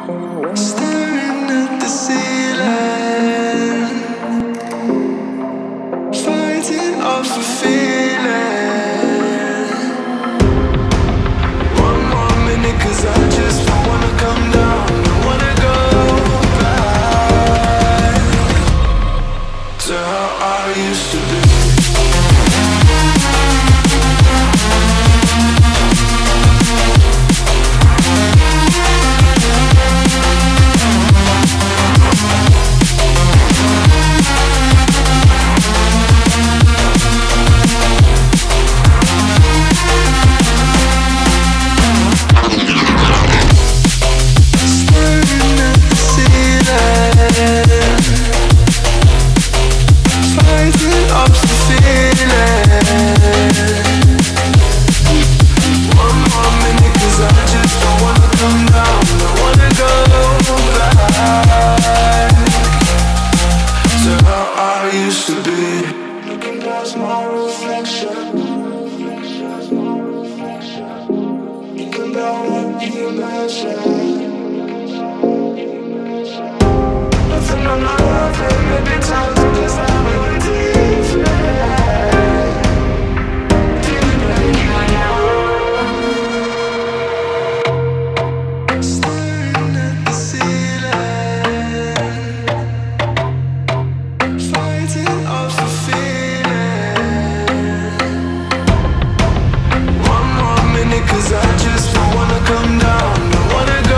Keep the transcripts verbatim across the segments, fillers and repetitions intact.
Staring at the ceiling, fighting off a feeling. One more minute, 'cause I just don't wanna come down. Don't wanna go back to how I used to be. Cause I just don't wanna come down, don't wanna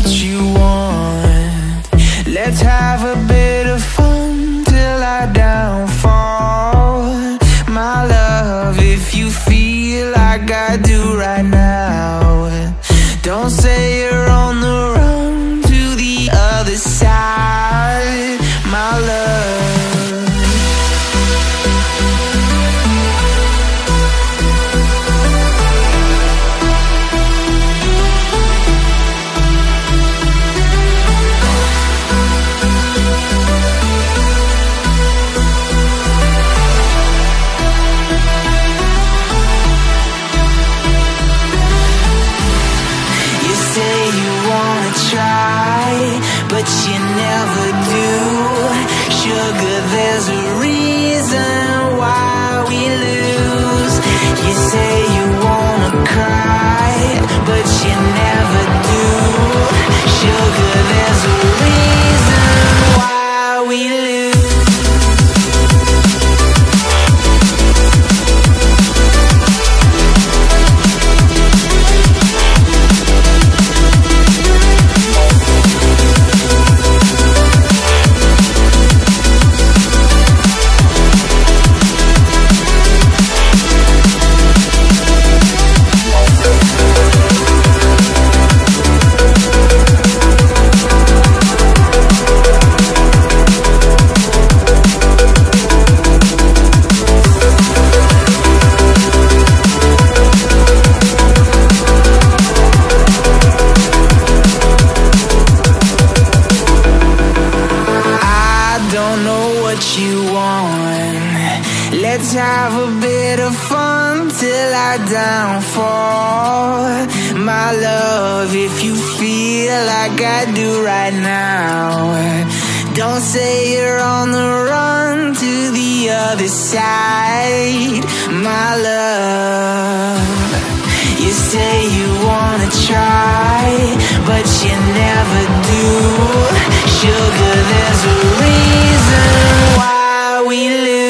what you want. Let's have a bit of fun till I downfall. My love, if you feel like I do right now, don't say you're on the run to the other side, my love. But you never do. Sugar, there's a reason why we lose. You say you wanna cry, but you never do. Sugar, there's a reason why we lose. Let's have a bit of fun till I downfall. My love, if you feel like I do right now, don't say you're on the run to the other side, my love. You say you wanna try, but you never do. Sugar, there's a reason why we live.